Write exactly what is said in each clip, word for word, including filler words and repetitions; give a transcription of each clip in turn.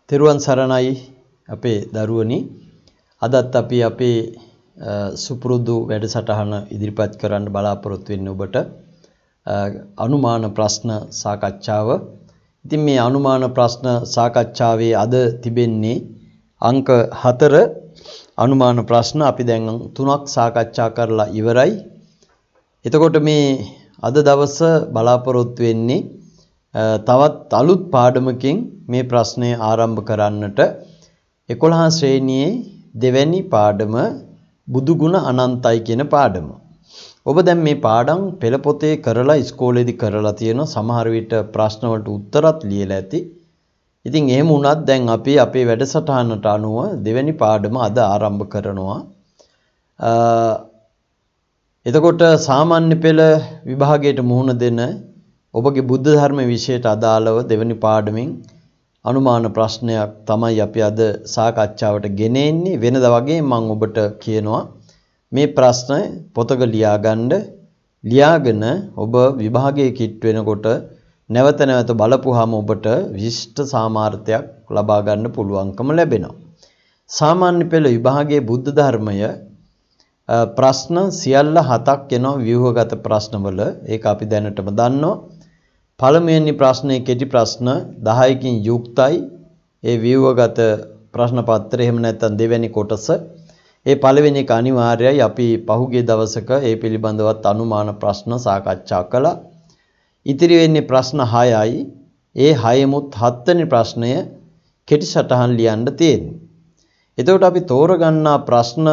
තෙරුවන් සරණයි අපේ දරුවනි. අදත් අපි අපේ සුපුරුදු වැඩසටහන ඉදිරිපත් කරන්න බලාපොරොත්තු වෙන්නේ ඔබට අනුමාන ප්‍රශ්න සාකච්ඡාව. ඉතින් මේ අනුමාන ප්‍රශ්න සාකච්ඡාවේ අද තිබෙන්නේ අංක හතර අනුමාන ප්‍රශ්න අපි දැන් තුනක් සාකච්ඡා කරලා ඉවරයි. එතකොට මේ අද දවස බලාපොරොත්තු වෙන්නේ තවත් අලුත් පාඩමකින් මේ ප්‍රශ්නය ආරම්භ කරන්නට. එකොළහ ශ්‍රේණියේ දෙවැනි පාඩම බුදුගුණ අනන්තයි කියන පාඩම. ඔබ දැන් මේ පාඩම් පෙළ පොතේ කරලා ඉස්කෝලේදී කරලා තියෙනවා. සමහර විට ප්‍රශ්න වලට උත්තරත් ලියලා ඇති. ඉතින් එහෙම වුණත් දැන් අපි අපේ වැඩසටහනට අනුව දෙවැනි පාඩම අද ආරම්භ කරනවා. එතකොට සාමාන්‍ය පෙළ විභාගයට මුහුණ දෙන ඔබගේ බුද්ධ ධර්ම විෂයට අදාළව දෙවැනි පාඩමින් අනුමාන ප්‍රශ්නයක් තමයි අපි අද සාකච්ඡාවට ගෙන එන්නේ. වෙනදා වගේ මම ඔබට කියනවා මේ ප්‍රශ්න පොතක ලියාගන්න. ලියාගෙන ඔබ විභාගයේ කිට් වෙනකොට නැවත නැවත බලපුවාම ඔබට විශිෂ්ට සාමාර්ථයක් ලබා ගන්න පුළුවන්කම ලැබෙනවා. සාමාන්‍ය පෙළ විභාගයේ බුද්ධ ධර්මය ප්‍රශ්න සියල්ල හතක් එනවා ව්‍යුහගත ප්‍රශ්නවල. ඒක අපි දැනටම දන්නවා. පළමුවෙනි ප්‍රශ්නේ කෙටි ප්‍රශ්න දහයකින් යුක්තයි. ඒ ව්‍යුහගත ප්‍රශ්න පත්‍රය එහෙම නැත්නම් දෙවැනි කොටස. ඒ පළවෙනි එක අනිවාර්යයි. අපි පහුගිය දවසක ඒ පිළිබඳවත් අනුමාන ප්‍රශ්න සාකච්ඡා කළා. ඉතිරි වෙන්නේ ප්‍රශ්න හයයි. ඒ හයෙමුත් හත්වෙනි ප්‍රශ්නය කෙටි සටහන් ලියන්න තියෙන්නේ. එතකොට අපි තෝරගන්නා ප්‍රශ්න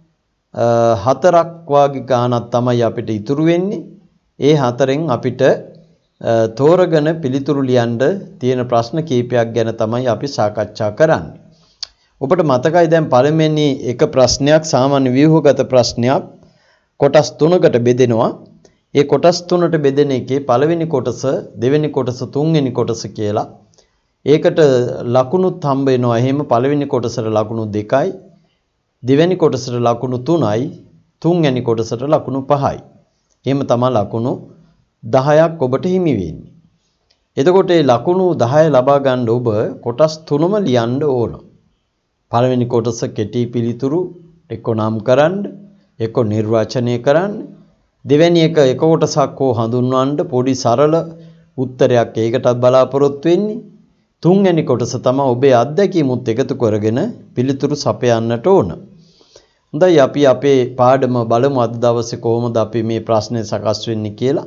හතරක් වාගේ ගානක් තමයි අපිට ඉතුරු වෙන්නේ. ඒ හතරෙන් අපිට තෝරගෙන පිළිතුරු ලියන්න තියෙන ප්‍රශ්න කීපයක් ගැන තමයි අපි සාකච්ඡා කරන්නේ. ඔබට මතකයි දැන් පළවෙනි එක ප්‍රශ්නයක් සාමාන්‍ය ව්‍යුහගත ප්‍රශ්නයක් කොටස් තුනකට බෙදෙනවා. ඒ කොටස් තුනට බෙදෙන එකේ පළවෙනි කොටස, දෙවෙනි කොටස, තුන්වෙනි කොටස කියලා. ඒකට ලකුණුත් හම්බ වෙනවා. එහෙම පළවෙනි කොටසට ලකුණු දෙකයි, දෙවෙනි කොටසට ලකුණු තුනයි, තුන්වෙනි කොටසට ලකුණු පහයි. එහෙම තමයි ලකුණු දහයක් ඔබට හිමි වෙන්නේ. එතකොට මේ ලකුණු දහය ලබා ගන්න ඔබ කොටස් තුනම ලියන්න ඕන. පළවෙනි කොටස කෙටි පිළිතුරු එක්ක නම් කරන්න, එක්ක නිර්වචනය කරන්න. දෙවෙනි එක එක කොටසක් හෝ හඳුන්වන්න පොඩි සරල උත්තරයක් ඒකටත් බලාපොරොත්තු වෙන්නේ. තුන්වෙනි කොටස තමයි ඔබේ අත්දැකීමුත් එකතු කරගෙන පිළිතුරු සපයන්නට ඕන. හොඳයි අපි අපේ පාඩම බලමු අද දවසේ කොහොමද අපි මේ ප්‍රශ්නේ සකස් වෙන්නේ කියලා.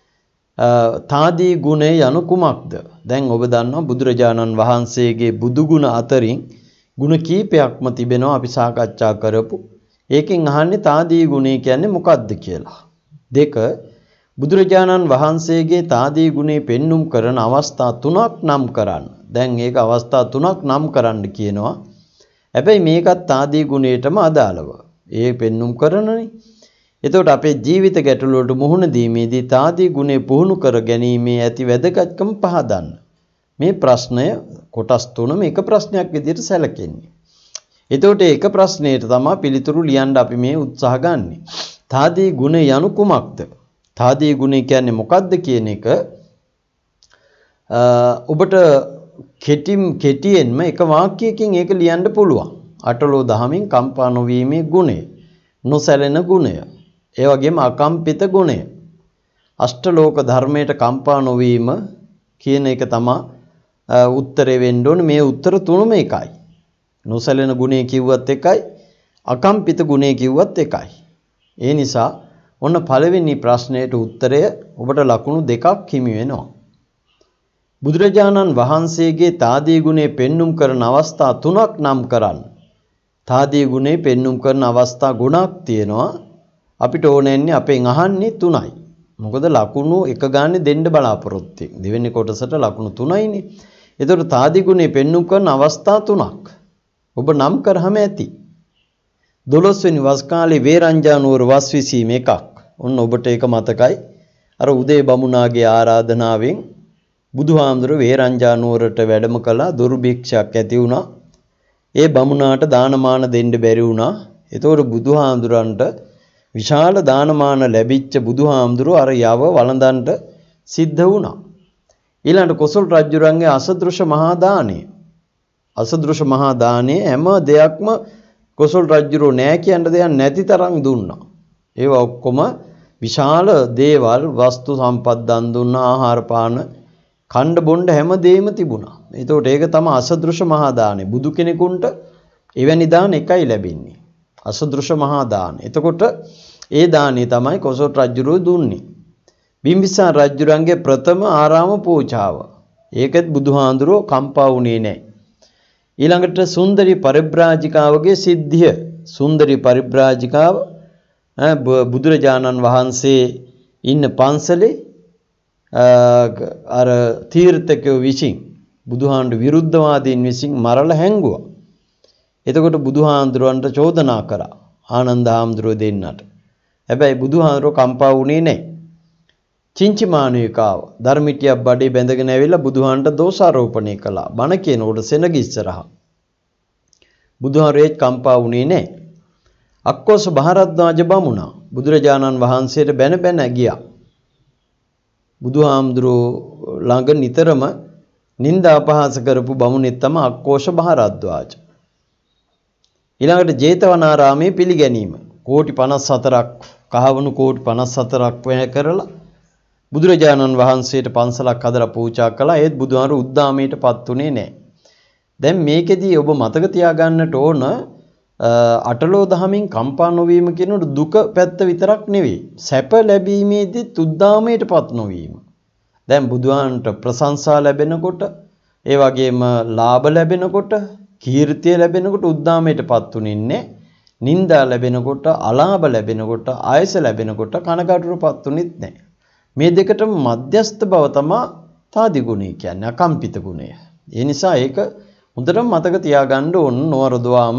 තාදී ගුණය යනු කුමක්ද? දැන් ඔබ දන්නවා බුදුරජාණන් වහන්සේගේ බුදු ගුණ අතරින් ගුණ කීපයක්ම තිබෙනවා අපි සාකච්ඡා කරපු. ඒකෙන් අහන්නේ තාදී ගුණය කියන්නේ මොකක්ද කියලා. දෙක බුදුරජාණන් වහන්සේගේ තාදී ගුණේ පෙන්눔 කරන අවස්ථා තුනක් නම් කරන්න. දැන් ඒක අවස්ථා තුනක් නම් කරන්න කියනවා. හැබැයි මේකත් තාදී ගුණයටම අදාළව. ඒ පෙන්눔 කරනනේ. එතකොට අපේ ජීවිත ගැටලු වලට මුහුණ දීමේදී තාදී ගුණේ පුහුණු කර ගැනීමේ ඇති වැදගත්කම පහදන්න. මේ ප්‍රශ්නය කොටස් තුනම එක ප්‍රශ්නයක් විදිහට සැලකෙන්නේ. එතකොට එක ප්‍රශ්නයට තමයි පිළිතුරු ලියන්න අපි මේ උත්සාහ ගන්නෙ. තාදී ගුණ යනු කුමක්ද? තාදී ගුණය කියන්නේ මොකක්ද කියන එක ඔබට කෙටිම් කෙටියෙන්ම එක වාක්‍යයකින් ඒක ලියන්න පුළුවන්. අටලෝ දහමින් කම්පා නොවීමේ ගුණය, නොසැලෙන ගුණය, ඒ වගේම අකම්පිත ගුණය, අෂ්ටලෝක ධර්මයට කම්පා නොවීම කියන එක තමයි උත්තරේ වෙන්න ඕනේ. මේ උත්තර තුනම එකයි. නොසැලෙන ගුණය කිව්වත් එකයි, අකම්පිත ගුණය කිව්වත් එකයි. ඒ නිසා ඔන්න පළවෙනි ප්‍රශ්නයට උත්තරය ඔබට ලකුණු දෙකක් හිමි වෙනවා. බුදුරජාණන් වහන්සේගේ තාදී ගුණේ පෙන්눔 කරන අවස්ථා තුනක් නම් කරන්න. තාදී ගුණේ පෙන්눔 කරන අවස්ථා ගුණක් තියෙනවා. අපිට ඕනෙන්නේ අපෙන් අහන්නේ තුනයි. මොකද ලකුණු එක ගානේ දෙන්න බලාපොරොත්තු වෙන්නේ. දෙවෙනි කොටසට ලකුණු තුනයිනේ. ඒතකොට තාදී ගුණේ පෙන්눔 කරන අවස්ථා තුනක් ඔබ නම් කරාම ඇති. දොළොස් වෙනි වස් කාලේ වේරංජානුවර වස් විසීම එකක්. ඔන්න ඔබට ඒක මතකයි. අර උදේ බමුණාගේ ආරාධනාවෙන් බුදුහාමුදුරුවෝ වේරංජානුවරට වැඩම කළා. දුර්භික්ෂයක් ඇති වුණා. ඒ බමුණාට දානමාන දෙන්න බැරි වුණා. ඒතකොට බුදුහාමුදුරන්ට විශාල දානමාන ලැබිච්ච බුදුහාමුදුරුවෝ අර යව වළඳන්ට සිද්ධ වුණා. ඊළඟට කොසල් රජුරන්ගේ අසදෘශ මහා දානය අසදෘශ මහා දානේ හැම දෙයක්ම කොසල් රජුරෝ නෑ කියන දෙයක් නැති තරම් දුන්නා. ඒවා ඔක්කොම විශාල දේවල් වස්තු සම්පත් දන් දුන්නා, ආහාර පාන කණ්ඩ බොණ්ඩ හැම දෙයක්ම තිබුණා. ඒතකොට ඒක තමයි අසදෘශ මහා දානේ. බුදු කෙනෙකුට එවැනි දාන එකයි ලැබෙන්නේ. අසදෘශ මහා දාන. එතකොට ඒ දානේ තමයි කොසල් රජුරෝ දුන්නේ. බිම්බිසාර රජුරන්ගේ ප්‍රථම ආරාම පූජාව. ඒකත් බුදුහාඳුරෝ කම්පා වුණේ නැහැ. ඊළඟට සුන්දරි පරිබ්‍රාජිකාවගේ සිද්ධිය. සුන්දරි පරිබ්‍රාජිකාව බුදුරජාණන් වහන්සේ ඉන්න පන්සලේ අර තීර්ථකයෝ විසින් බුදුහාඳුර විරුද්ධවාදීන් විසින් මරලා හැංගුවා. එතකොට බුදුහාඳුරන්ට චෝදනා කරා ආනන්ද හාමුදුරුවෝ දෙන්නට. හැබැයි බුදුහාඳුරෝ කම්පා වුණේ නැහැ. චින්චිමානුවිකාව ධර්මිටියක් බඩේ බැඳගෙන ඇවිල්ලා බුදුහාන්ට දෝෂාරෝපණය කළා. බණ කියනකොට සෙනග ඉස්සරහා. බුදුහාරේ කම්පා වුණේ නැහැ. අක්කෝස බහරද්වාජ බමුණා බුදුරජාණන් වහන්සේට බැන බැන ගියා. බුදුහාමුදුරෝ ළඟ නිතරම නිନ୍ଦා අපහාස කරපු බමුණෙක් තමයි අක්කෝෂ බහරද්වාජ. ඊළඟට ජේතවනාරාමයේ පිළිගැනීම කෝටි පනස් හතරක් කහවණු කෝටි පනස් හතරක් වැය කරලා බුදුරජාණන් වහන්සේට පන්සලක් හදලා පූජා කළා. ඒත් බුදුහාමුදුරු උද්දාමයටපත් උනේ නැහැ. දැන් මේකෙදී ඔබ මතක තියාගන්නට ඕන අටලෝ දහමින් කම්පා නොවීම කියනොත් දුක පැත්ත විතරක් නෙවෙයි. සැප ලැබීමේදී උද්දාමයටපත් නොවීම. දැන් බුදුහාන්ට ප්‍රශංසා ලැබෙනකොට, ඒ වගේම ලාභ ලැබෙනකොට, කීර්තිය ලැබෙනකොට උද්දාමයටපත් උනේ නැහැ. නිന്ദා ලැබෙනකොට, අලාභ ලැබෙනකොට, ආයස ලැබෙනකොට කනගාටුවටපත් උනේත් නැහැ. මේ දෙකටම මධ්‍යස්ථ බව තමයි තාදි ගුණය කියන්නේ, අකම්පිත ගුණය. ඒ නිසා ඒක හොඳටම මතක තියාගන්න ඕන නොවරදවාම.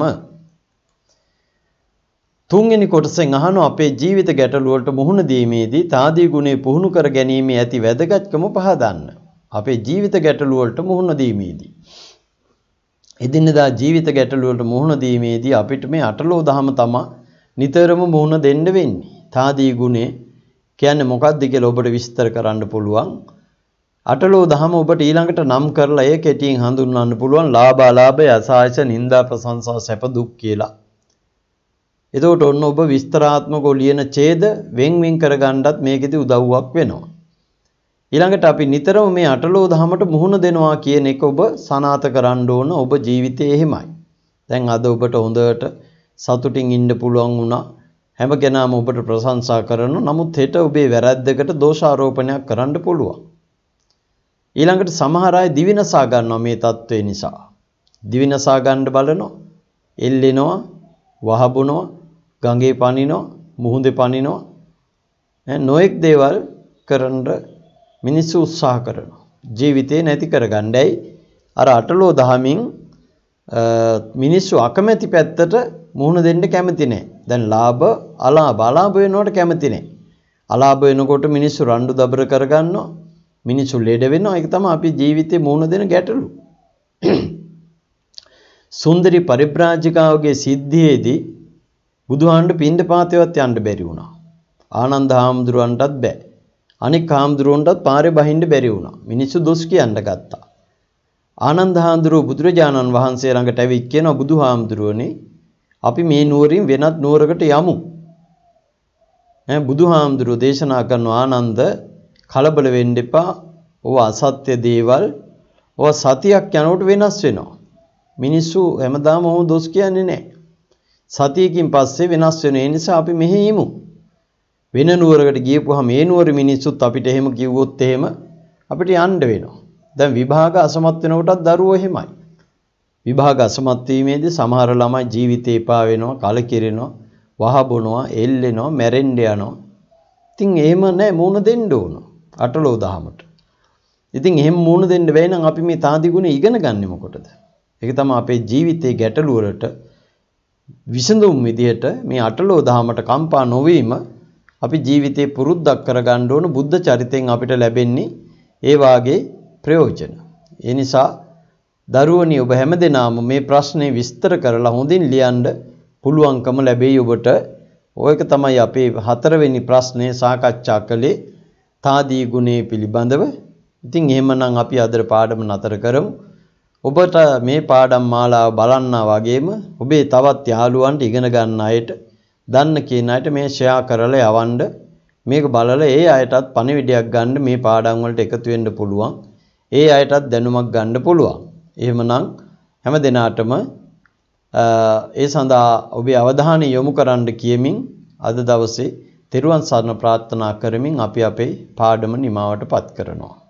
තුන්වෙනි කොටසෙන් අහනවා අපේ ජීවිත ගැටලු වලට මුහුණ දීමේදී තාදි ගුණය පුහුණු කර ගැනීමේ ඇති වැදගත්කම පහදන්න. අපේ ජීවිත ගැටලු වලට මුහුණ දීමේදී එදිනෙදා ජීවිත ගැටලු වලට මුහුණ දීමේදී අපිට මේ අටලෝ දහම තමයි නිතරම මුහුණ දෙන්න වෙන්නේ. තාදී ගුණේ කියන්නේ මොකක්ද කියලා ඔබට විස්තර කරන්න පුළුවන්. අටලෝ දහම ඔබට ඊළඟට නම් කරලා ඒ කෙටියෙන් හඳුන්වන්න පුළුවන්. ලාභ අලාභ යසායස නිന്ദා ප්‍රශංසා සැප දුක් කියලා. එතකොට ඔන්න ඔබ විස්තරාත්මකව ලියන ඡේද වෙන් වෙන් කරගන්නත් මේකෙදි උදව්වක් වෙනවා. ඊළඟට අපි නිතරම මේ අටලෝ දහමට මුහුණ දෙනවා කියන එක ඔබ සනාථ කරන්න ඕන. ඔබ ජීවිතේ එහෙමයි. දැන් අද ඔබට හොඳට සතුටින් ඉන්න පුළුවන් වුණා. හැම කෙනාම ඔබට ප්‍රශංසා කරනවා. නමුත් හෙට ඔබේ වැරැද්දකට දෝෂාරෝපණයක් කරන්න පුළුවන්. ඊළඟට සමහර අය දිවිනසා ගන්නවා මේ தત્ත්වය නිසා. දිවිනසා ගන්න බලනවා, එල්ලෙනවා, වහබුනවා, ගඟේ පනිනවා, මුහුදේ පනිනවා. නොඑක් දේවල් කරන්න මිනිස්සු උත්සාහ කරනවා. ජීවිතේ නැති කරගන්නයි අර අටලෝ දහමින් මිනිස්සු අකමැති පැත්තට මුහුණ දෙන්න කැමති නැහැ. දැන් ලාභ අලාභ අලාභ වෙනකොට කැමති නැහැ. අලාභ වෙනකොට මිනිස්සු රණ්ඩු දබර කරගන්නවා. මිනිස්සු ලෙඩ වෙනවා. ඒක තමයි අපි ජීවිතේ මුහුණ දෙන ගැටලු. සුන්දරි පරිබ්‍රාජිකාවගේ සිද්ධියේදී බුදුහාමුදුරන්ට පින්ඩපාතේවත් යන්න බැරි වුණා. ආනන්ද හාමුදුරුවන්ටත් බෑ. අනික් හාමුදුරුවන්ටත් පාරේ බහින්න බැරි වුණා. මිනිස්සු දොස් කියන්න ගත්තා. ආනන්ද හාමුදුරුවෝ බුදුරජාණන් වහන්සේ ළඟට ඇවිත් කියනවා බුදුහාමුදුරුවනේ අපි මේ නුවරින් වෙනත් නුවරකට යමු. ඈ බුදුහාමුදුරුවෝ දේශනා කරන ආනන්ද කලබල වෙන්න එපා. ඕව අසත්‍ය දේවල් ඕව සතියක් යනකොට වෙනස් වෙනවා. මිනිස්සු හැමදාම ඔහොම දොස් කියන්නේ නැහැ. සතියකින් පස්සේ වෙනස් වෙන නිසා අපි මෙහි යමු. වෙන නුවරකට ගියපුවාම මේ නුවර මිනිස්සුත් අපිට එහෙම කිව්වොත් එහෙම අපිට යන්න වෙනවා. දැන් විභාග අසමත් වෙනකොටත් දරුවෝ එහෙමයි. විභාග අසමත් වීමේදී සමහර ළමයි ජීවිතේ එපා වෙනවා, කලකිරෙනවා, වහ බොනවා, එල්ලෙනවා, මැරෙන්න යනවා. ඉතින් එහෙම නැහැ, මූණ දෙන්න ඕන අටලෝ දහමට. ඉතින් එහෙම මූණ දෙන්න බැයි නම් අපි මේ තාදි ගුණ ඉගෙන ගන්නෙ මොකටද? ඒක තමයි අපේ ජීවිතේ ගැටලු වලට විසඳුම් විදියට මේ අටලෝ දහමට කම්පා නොවීම අපි ජීවිතේ පුරුද්දක් කරගන්න ඕන. බුද්ධ චරිතෙන් අපිට ලැබෙන්නේ ඒ වාගේ ප්‍රයෝජන. ඒ නිසා දරුවනි ඔබ හැමදෙනාම මේ ප්‍රශ්නේ විස්තර කරලා හොඳින් ලියන්න පුළුවන්කම ලැබෙයි ඔබට. ඔයක තමයි අපේ හතරවෙනි ප්‍රශ්නේ සාකච්ඡා කළේ තාදී ගුණේ පිළිබඳව. ඉතින් එහෙමනම් අපි අද පාඩම නතර කරමු. ඔබට මේ පාඩම් මාලාව බලන්නා වගේම ඔබේ තවත් යාළුවන්ට ඉගෙන ගන්න අයට දන්න කියන අයට මේ ෂෙයා කරලා යවන්න. මේක බලලා ඒ අයටත් පණිවිඩයක් ගන්න මේ පාඩම් වලට එකතු වෙන්න පුළුවන්. ඒ අයටත් දැනුමක් ගන්න පුළුවන්. එහෙමනම් හැම දිනාටම ඒ සඳහා ඔබේ අවධානය යොමු කරන්න කියමින් අද දවසේ තෙරුවන් සරණ ප්‍රාර්ථනා කරමින් අපි අපේ පාඩම නිමාවටපත් කරනවා.